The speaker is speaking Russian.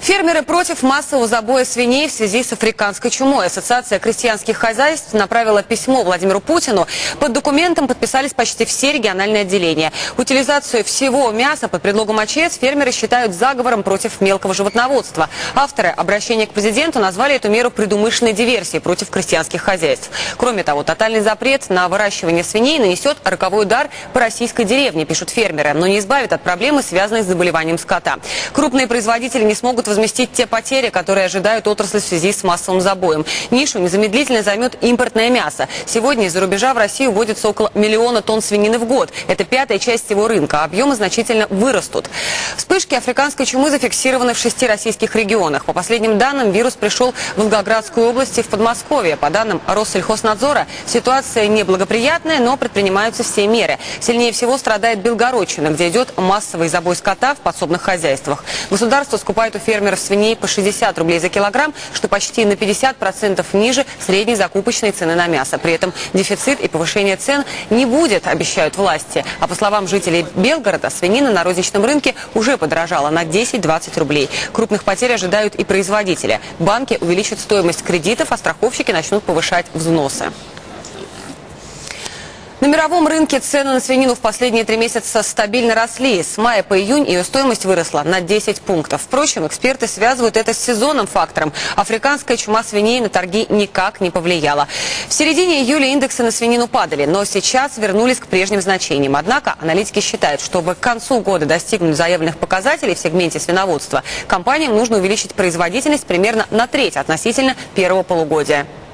Фермеры против массового забоя свиней в связи с африканской чумой. Ассоциация крестьянских хозяйств направила письмо Владимиру Путину. Под документом подписались почти все региональные отделения. Утилизацию всего мяса под предлогом ОЧС фермеры считают заговором против мелкого животноводства. Авторы обращения к президенту назвали эту меру предумышленной диверсией против крестьянских хозяйств. Кроме того, тотальный запрет на выращивание свиней нанесет роковой удар по российской деревне, пишут фермеры, но не избавит от проблемы, связанной с заболеванием скота. Крупные производители не смогут возместить те потери, которые ожидают отрасль в связи с массовым забоем. Нишу незамедлительно займет импортное мясо. Сегодня из-за рубежа в Россию вводится около 1 миллиона тонн свинины в год. Это 5-я часть его рынка. Объемы значительно вырастут. Вспышки африканской чумы зафиксированы в 6 российских регионах. По последним данным, вирус пришел в Волгоградскую область и в Подмосковье. По данным Россельхознадзора, ситуация неблагоприятная, но предпринимаются все меры. Сильнее всего страдает Белгородчина, где идет массовый забой скота в подсобных хозяйствах. Государство скупает у фермеров свиней по 60 рублей за килограмм, что почти на 50% ниже средней закупочной цены на мясо. При этом дефицит и повышение цен не будет, обещают власти. А по словам жителей Белгорода, свинина на розничном рынке уже подорожала на 10-20 рублей. Крупных потерь ожидают и производители. Банки увеличат стоимость кредитов, а страховщики начнут повышать взносы. На мировом рынке цены на свинину в последние 3 месяца стабильно росли. С мая по июнь ее стоимость выросла на 10 пунктов. Впрочем, эксперты связывают это с сезонным фактором. Африканская чума свиней на торги никак не повлияла. В середине июля индексы на свинину падали, но сейчас вернулись к прежним значениям. Однако аналитики считают, чтобы к концу года достигнуть заявленных показателей в сегменте свиноводства, компаниям нужно увеличить производительность примерно на треть относительно первого полугодия.